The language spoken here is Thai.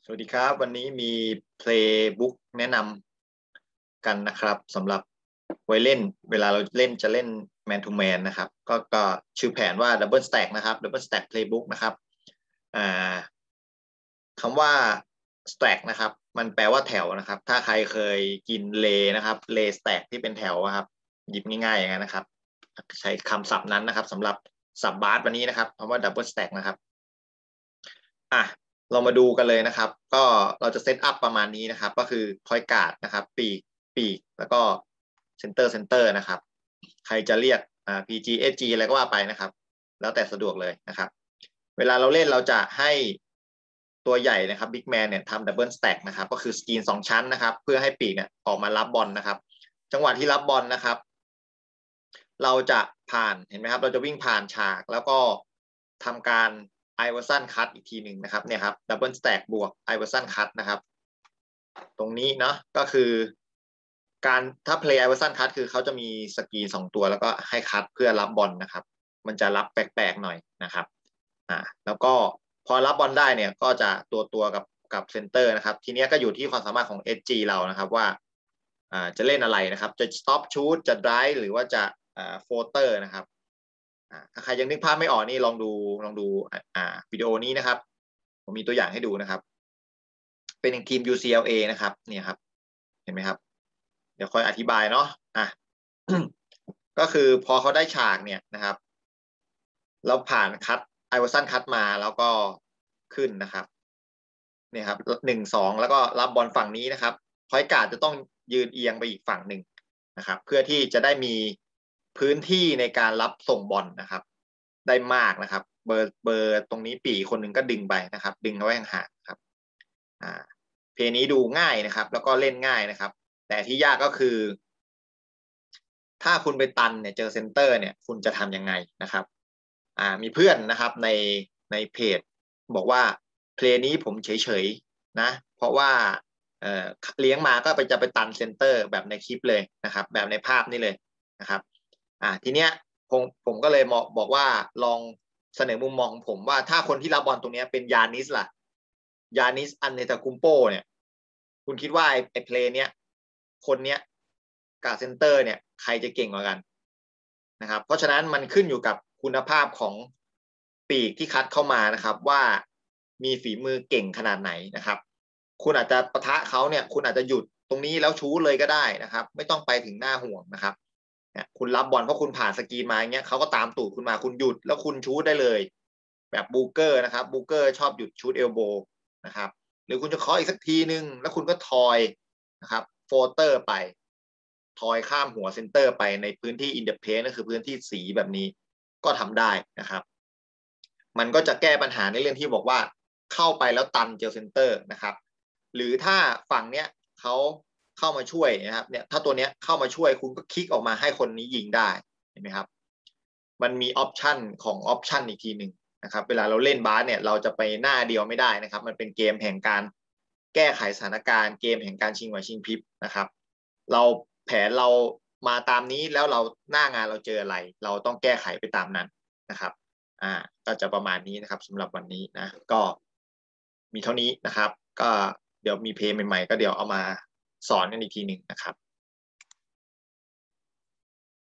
วัสดีครับวันนี้มี Playbook แนะนำกันนะครับสำหรับไว้เล่นเวลาเราเล่นจะเล่น Man to Man นะครับก็ชื่อแผนว่า Double Stack นะครับ Double Stack Playbook นะครับอ่าคำว่า stack นะครับมันแปลว่าแถวนะครับถ้าใครเคยกินเลนะครับเล stack ที่เป็นแถวครับหยิบง่ายๆอย่างนั้นนะครับใช้คำศัพท์นั้นนะครับสำหรับสับบาสวันนี้นะครับคำว่า Double Stack นะครับอ่ะ เรามาดูกันเลยนะครับก็เราจะเซตอัพประมาณนี้นะครับก็คือพอยการ์ดนะครับปีกแล้วก็เซนเตอร์นะครับใครจะเรียกPG SG อะไรก็ว่าไปนะครับแล้วแต่สะดวกเลยนะครับเวลาเราเล่นเราจะให้ตัวใหญ่นะครับบิ๊กแมนเนี่ยทำดับเบิลสแต็กนะครับก็คือสกรีน2ชั้นนะครับเพื่อให้ปีกเนี่ยออกมารับบอลนะครับจังหวะที่รับบอลนะครับเราจะผ่านเห็นไหมครับเราจะวิ่งผ่านฉากแล้วก็ทำการไอเวอร์สันคัตอีกทีหนึ่งนะครับเนี่ยครับดับเบิลสแต็กบวกไอเวอร์สันคัตนะครับตรงนี้เนาะก็คือการถ้า play ไอเวอร์สันคัตคือเขาจะมีสกรีน2ตัวแล้วก็ให้คัตเพื่อรับบอลนะครับมันจะรับแปลกๆหน่อยนะครับแล้วก็พอรับบอลได้เนี่ยก็จะตัวกับเซนเตอร์นะครับทีนี้ก็อยู่ที่ความสามารถของ SG เรานะครับว่าจะเล่นอะไรนะครับจะ stop shoot จะ drive หรือว่าจะโฟเตอร์นะครับถ้าใครยังนึกภาพไม่ออกนี่ลองดูวิดีโอนี้นะครับผมมีตัวอย่างให้ดูนะครับเป็นทีม UCLA นะครับเนี่ยครับเห็นไหมครับเดี๋ยวค่อยอธิบายเนาะก็คือพอเขาได้ฉากเนี่ยนะครับแล้วผ่านคัตไอเวอร์สันคัตมาแล้วก็ขึ้นนะครับเนี่ยครับ1-2แล้วก็รับบอลฝั่งนี้นะครับพอยการ์ดจะต้องยืนเอียงไปอีกฝั่งหนึ่งนะครับเพื่อที่จะได้มีพื้นที่ในการรับส่งบอลนะครับได้มากนะครับเบอร์ตรงนี้ปีคนหนึ่งก็ดึงไปนะครับดึงเอาไว้ห่างๆครับเพลย์นี้ดูง่ายนะครับแล้วก็เล่นง่ายนะครับแต่ที่ยากก็คือถ้าคุณไปตันเนี่ยเจอเซนเตอร์เนี่ยคุณจะทำยังไงนะครับมีเพื่อนนะครับในเพจบอกว่าเพลย์นี้ผมเฉยๆนะเพราะว่าเลี้ยงมาก็จะไปตันเซนเตอร์แบบในคลิปเลยนะครับแบบในภาพนี่เลยนะครับทีเนี้ยผมก็เลยบอกว่าลองเสนอมุมมองของผมว่าถ้าคนที่รับบอลตรงนี้เป็นยานิสล่ะยานิสอันเนตาคุมโปเนี่ยคุณคิดว่าไอ้เพลย์เนี้ยคนเนี้ยกับเซนเตอร์เนี่ยใครจะเก่งกว่ากันนะครับเพราะฉะนั้นมันขึ้นอยู่กับคุณภาพของปีกที่คัดเข้ามานะครับว่ามีฝีมือเก่งขนาดไหนนะครับคุณอาจจะปะทะเขาเนี่ยคุณอาจจะหยุดตรงนี้แล้วชูเลยก็ได้นะครับไม่ต้องไปถึงหน้าห่วงนะครับคุณรับบอลเพราะคุณผ่านสกรีนมาอย่างเงี้ยเขาก็ตามตูดคุณมาคุณหยุดแล้วคุณชูได้เลยแบบบูเกอร์นะครับบูเกอร์ชอบหยุดชูดเอลโบนะครับหรือคุณจะเคาะอีกสักทีนึงแล้วคุณก็ทอยนะครับโฟเตอร์ไปทอยข้ามหัวเซนเตอร์ไปในพื้นที่อินเดอร์เพนก็คือพื้นที่สีแบบนี้ก็ทำได้นะครับมันก็จะแก้ปัญหาในเรื่องที่บอกว่าเข้าไปแล้วตันเจอเซนเตอร์นะครับหรือถ้าฝั่งเนี้ยเขาเข้ามาช่วยนะครับเนี่ยถ้าตัวเนี้ยเข้ามาช่วยคุณก็คลิกออกมาให้คนนี้ยิงได้เห็นไหมครับมันมีออปชันของออปชันอีกทีหนึ่งนะครับเวลาเราเล่นบาสเนี่ยเราจะไปหน้าเดียวไม่ได้นะครับมันเป็นเกมแห่งการแก้ไขสถานการณ์เกมแห่งการชิงไหวชิงพริบนะครับเราแผนเรามาตามนี้แล้วเราหน้างานเราเจออะไรเราต้องแก้ไขไปตามนั้นนะครับก็จะประมาณนี้นะครับสำหรับวันนี้นะก็มีเท่านี้นะครับก็เดี๋ยวมีเพลงใหม่ๆก็เดี๋ยวเอามาสอนกันอีกทีหนึ่งนะครับ